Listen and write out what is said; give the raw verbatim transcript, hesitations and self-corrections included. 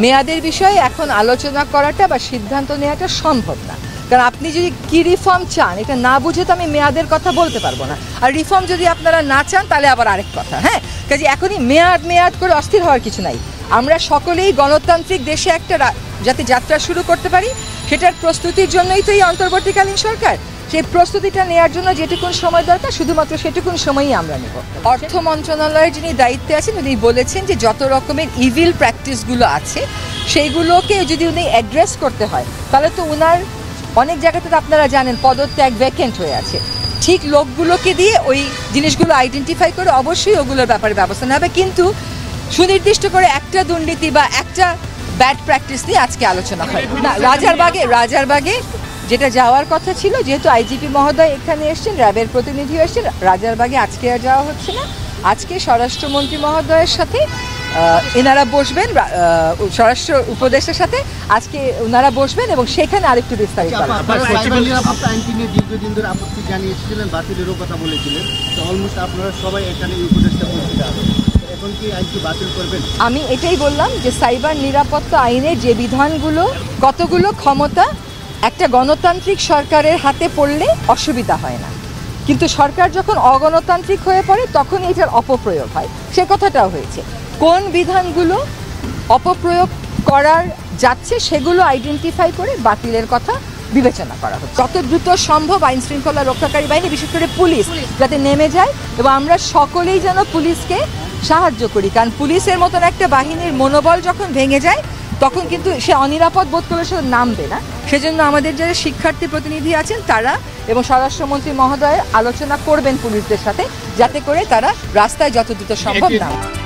মেয়াদের বিষয়ে এখন আলোচনা করাটা বা সিদ্ধান্ত নেওয়াটা সম্ভব না, কারণ আপনি যদি কি রিফর্ম চান এটা না বুঝে তো আমি মেয়াদের কথা বলতে পারবো না। আর রিফর্ম যদি আপনারা না চান তাহলে আবার আরেক কথা। হ্যাঁ, কাজে এখনই মেয়াদ মেয়াদ করে অস্থির হওয়ার কিছু নাই। আমরা সকলেই গণতান্ত্রিক দেশে একটা যাতে যাত্রা শুরু করতে পারি সেটার প্রস্তুতির জন্যই তো এই অন্তর্বর্তীকালীন সরকার। সেই প্রস্তুতিটা নেওয়ার জন্য যেটুকুন সময় দরকার শুধুমাত্র সেটুকুন সময়ই আমরা নেব। অর্থ মন্ত্রণালয়ের যিনি দায়িত্বে আছেন উনি বলেছেন যে যত রকমের ইভিল প্র্যাকটিসগুলো আছে সেইগুলোকে যদি উনি অ্যাড্রেস করতে হয় তাহলে তো উনার অনেক জায়গাতে তো আপনারা জানেন পদত্যাগ ভ্যাকেন্ট হয়ে আছে, ঠিক লোকগুলোকে দিয়ে ওই জিনিসগুলো আইডেন্টিফাই করে অবশ্যই ওগুলোর ব্যাপারে ব্যবস্থা নেওয়া হবে। কিন্তু সুনির্দিষ্ট করে একটা দুর্নীতি বা একটা ব্যাড প্র্যাকটিস নিয়ে আজকে আলোচনা হয় না। রাজারবাগে রাজারবাগে যেটা যাওয়ার কথা ছিল, যেহেতু আইজিপি মহোদয় এখানে এসছেন, র্যাবের প্রতিনিধি এসছেন, রাজারবাগে আজকে আর যাওয়া হচ্ছে না। আজকে স্বরাষ্ট্রমন্ত্রী মহোদয়ের সাথে এনারা বসবেন, স্বরাষ্ট্র উপদেষ্টার সাথে আজকে ওনারা বসবেন এবং সেখানে আরেকটু বিস্তারিত দীর্ঘদিন ধরে আপত্তি জানিয়েছিলেন, বাতিলেরও কথা বলেছিলেন, তো অলমোস্ট আপনারা সবাই এখানে উপদেষ্টা এখন কি আইন কি বাতিল করবেন? আমি এটাই বললাম যে সাইবার নিরাপত্তা আইনের যে বিধানগুলো কতগুলো ক্ষমতা একটা গণতান্ত্রিক সরকারের হাতে পড়লে অসুবিধা হয় না, কিন্তু সরকার যখন অগণতান্ত্রিক হয়ে পড়ে তখন এটার অপপ্রয়োগ হয়। সে কথাটাও হয়েছে। কোন বিধানগুলো অপপ্রয়োগ করার যাচ্ছে সেগুলো আইডেন্টিফাই করে বাতিলের কথা বিবেচনা করা হচ্ছে। যত দ্রুত সম্ভব আইন শৃঙ্খলা রক্ষাকারী বাহিনী, বিশেষ করে পুলিশ যাতে নেমে যায় এবং আমরা সকলেই যেন পুলিশকে সাহায্য করি, কারণ পুলিশের মতন একটা বাহিনীর মনোবল যখন ভেঙে যায় তখন কিন্তু সে অনিরাপদ বোধ করে সে নামবে না। সেজন্য আমাদের যারা শিক্ষার্থী প্রতিনিধি আছেন তারা এবং স্বরাষ্ট্রমন্ত্রী মহোদয় আলোচনা করবেন পুলিশদের সাথে যাতে করে তারা রাস্তায় যত দ্রুত সম্ভব নামে।